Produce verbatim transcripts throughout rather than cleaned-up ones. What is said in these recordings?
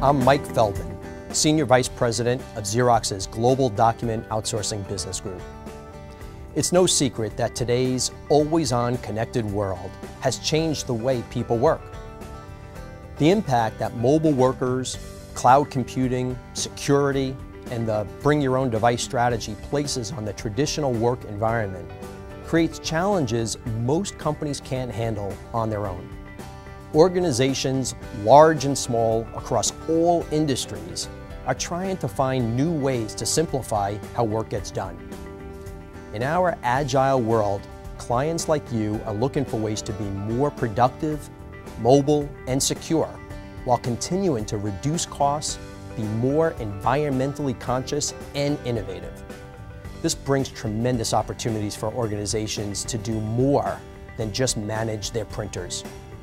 I'm Mike Feldman, Senior Vice President of Xerox's Global Document Outsourcing Business Group. It's no secret that today's always-on connected world has changed the way people work. The impact that mobile workers, cloud computing, security, and the bring-your-own-device strategy places on the traditional work environment creates challenges most companies can't handle on their own. Organizations, large and small, across all industries, are trying to find new ways to simplify how work gets done. In our agile world, clients like you are looking for ways to be more productive, mobile, and secure, while continuing to reduce costs, be more environmentally conscious, and innovative. This brings tremendous opportunities for organizations to do more than just manage their printers.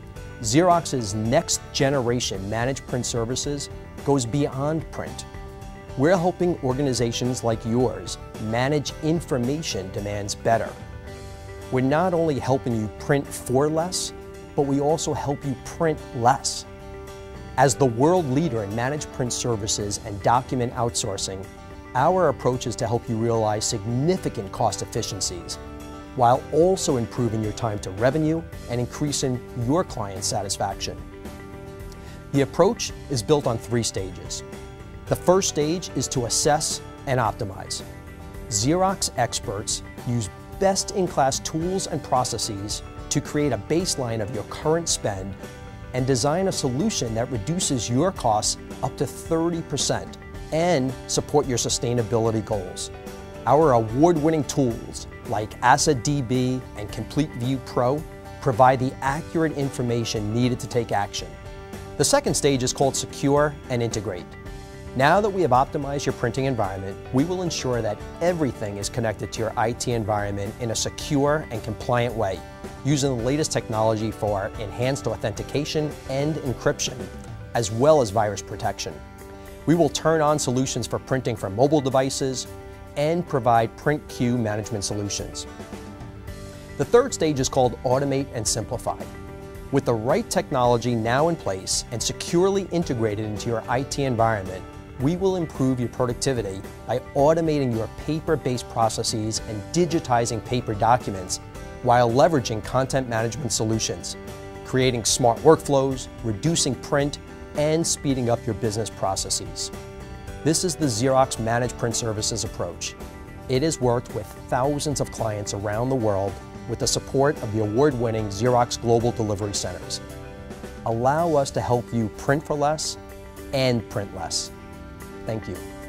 Xerox's next generation managed print services goes beyond print. We're helping organizations like yours manage information demands better. We're not only helping you print for less, but we also help you print less. As the world leader in managed print services and document outsourcing, our approach is to help you realize significant cost efficiencies, while also improving your time to revenue and increasing your client satisfaction. The approach is built on three stages. The first stage is to assess and optimize. Xerox experts use best-in-class tools and processes to create a baseline of your current spend and design a solution that reduces your costs up to thirty percent and support your sustainability goals. Our award-winning tools like AssetDB and Complete View Pro provide the accurate information needed to take action. The second stage is called Secure and Integrate. Now that we have optimized your printing environment, we will ensure that everything is connected to your I T environment in a secure and compliant way, using the latest technology for enhanced authentication and encryption, as well as virus protection. We will turn on solutions for printing from mobile devices and provide print queue management solutions. The third stage is called Automate and Simplify. With the right technology now in place and securely integrated into your I T environment, we will improve your productivity by automating your paper-based processes and digitizing paper documents while leveraging content management solutions, creating smart workflows, reducing print, and speeding up your business processes. This is the Xerox Managed Print Services approach. It has worked with thousands of clients around the world with the support of the award-winning Xerox Global Delivery Centers. Allow us to help you print for less and print less. Thank you.